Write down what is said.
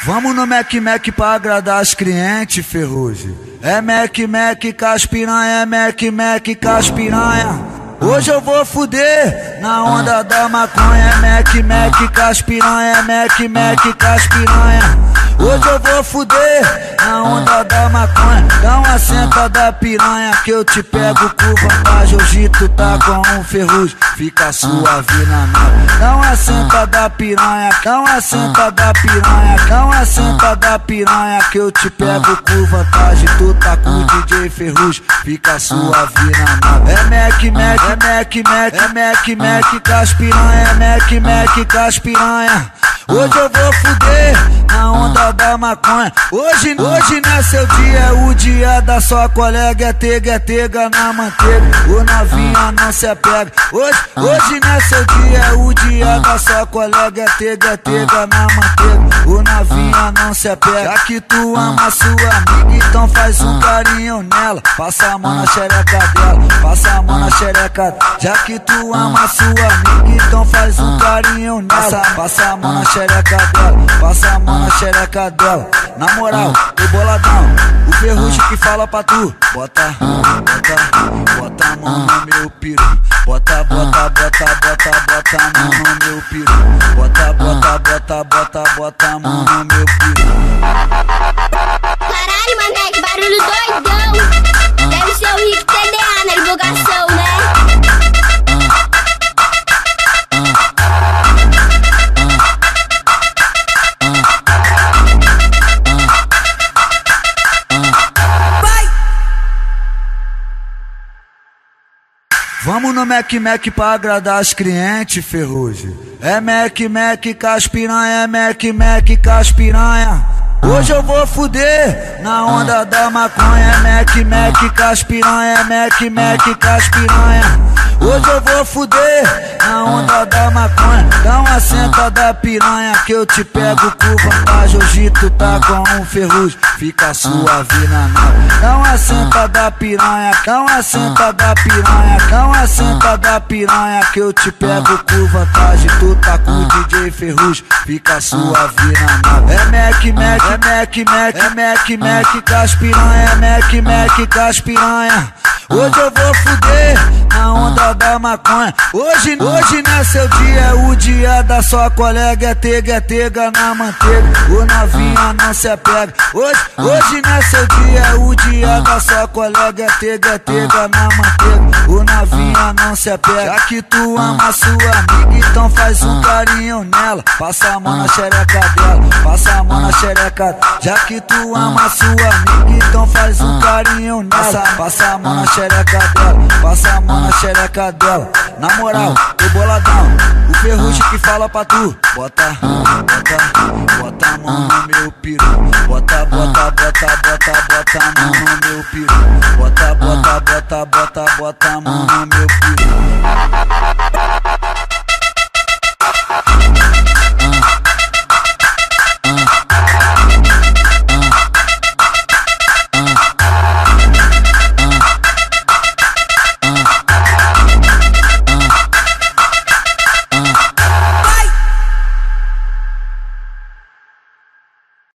Vamos no Mac pra agradar as clientes, Ferrugem. É Mac com as piranha, é Mac com as piranha. Hoje eu vou fuder na onda da maconha. É Mac com as piranha, é Mac com as piranha. Hoje eu vou fuder na onda da maconha. Dá uma senta da piranha que eu te pego com vantagem. Hoje tu tá com um Ferrugem, fica suave na nave. Dá uma senta da piranha, dá uma senta da piranha, dá uma senta da piranha que eu te pego com vantagem. Tu tá com o DJ Ferrugem, fica suave na nave. É Mac com as piranha, é Mac com as piranha. Hoje eu vou fuder na onda da maconha. Hoje não é seu dia, é o dia da sua colega. É tega na manteiga, o novinha não se apega. Hoje não é seu dia, é o dia da sua colega. É tega na manteiga, o novinha não se apega. Já que tu ama sua amiga, então faz um carinho nela. Passa a mão na xereca dela, passa a mão na xereca. Já que tu ama sua amiga, então faz um carinho nela. Passa a mão na xereca dela, passa a mão na xereca dela. Na moral, tô boladão, o Ferrugem que fala pra tu. Bota a mão no meu piru. Bota a mão no meu piru. Bota a mão no meu piru. Caralho, mané, que barulho doidão. Deve ser o Rick TDA na divulgação, né? Vamos no Mac pra agradar as clientes, Ferrugem. É Mac com as piranha, é Mac com as piranha. Hoje eu vou fuder na onda da maconha. É Mac com as piranha, é Mac com as piranha. Hoje eu vou fuder na onda da maconha. Dá uma senta da piranha que eu te pego com vantagem. Hoje tu tá com um Ferrugem, fica suave na nave. Dá uma senta da piranha, dá uma senta da piranha, dá uma senta da piranha que eu te pego com vantagem. Tu tá com o DJ Ferrugem, fica suave na nave. É Mac com as piranha, é Mac com as piranha. Hoje eu vou fuder na onda da maconha. Hoje não é seu dia, é o dia da sua colega. É tega na manteiga, o novinha não se apega. Hoje não é seu dia, é o dia da sua colega. É tega na manteiga, o novinha não se apega. Já que tu ama sua amiga, então faz um carinho nela. Passa a mão na xereca dela, passa a mão na xereca. Já que tu ama sua amiga, então faz um carinho nela. Passa a mão na xereca dela, passa a mão na xereca dela. Na moral, tô boladão, o Ferrugem que fala pra tu. Bota a mão no meu piru. Bota a mão no meu piru. Bota a mão no meu piru.